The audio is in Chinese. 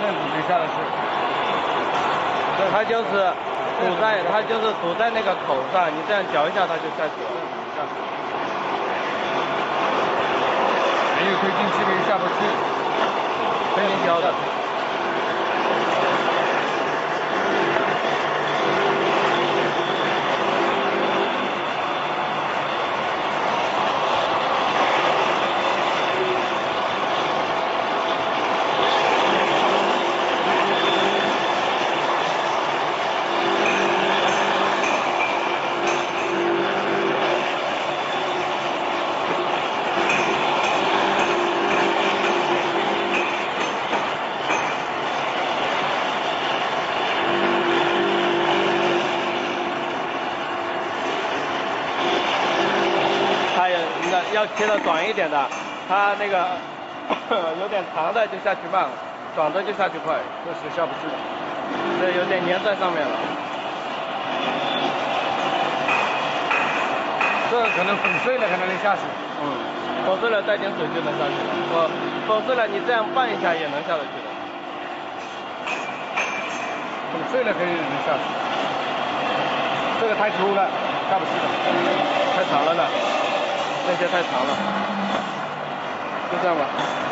这样子就下的是。 它就是堵在那个口上，你这样搅一下它就下去了。 没有推进器没有下不去， 真没胶的。要切的短一点的，它那个有点长的就下去慢，短的就下去快， 这是下不去了。 这有点粘在上面了。 这可能粉碎了才能下去。 粉碎了带点水就能下去了。粉碎了你这样拌一下也能下得去的。 粉碎了可以能下去。这个太粗了，下不去了。 太长了呢。那些太长了，就这样吧。